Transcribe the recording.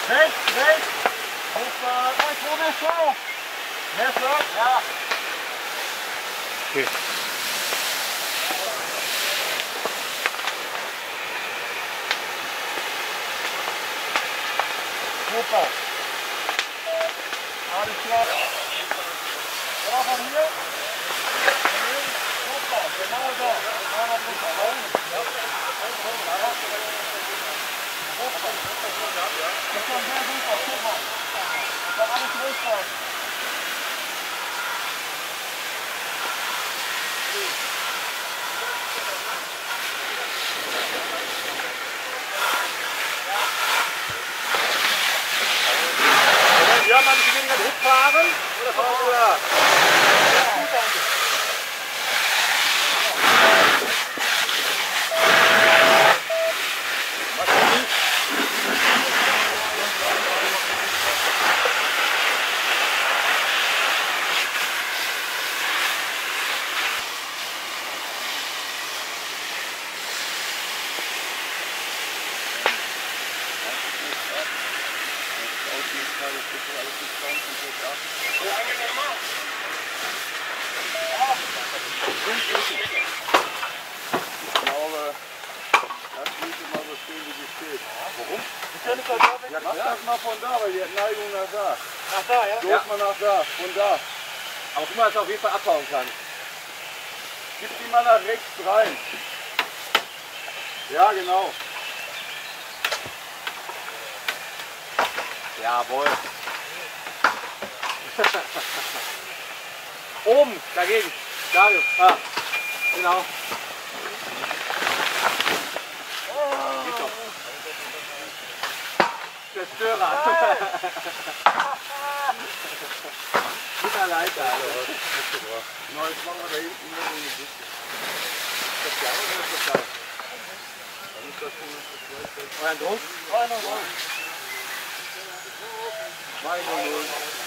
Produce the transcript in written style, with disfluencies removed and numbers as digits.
Rechts. Messer. Messer? Ja. Okay. Super. Alles klar. Ja, von hier. Super, genau da. Ja, man will den Druck fahren oder fahren wir da? Ja, mach das mal von da, weil die hat Neigung nach da. Nach da, ja? Los mal nach da, von da. Aber guck mal, dass er auf jeden Fall abbauen kann. Gib die mal nach rechts rein. Ja, genau. Jawohl. Oben, dagegen. Darius. Ah, genau. Zerstörer. Guter Leiter. Na, jetzt machen wir da hinten nur so eine Büchse. Ist das geil oder ist das geil? Dann ist das schon Euren Druck? 2-0.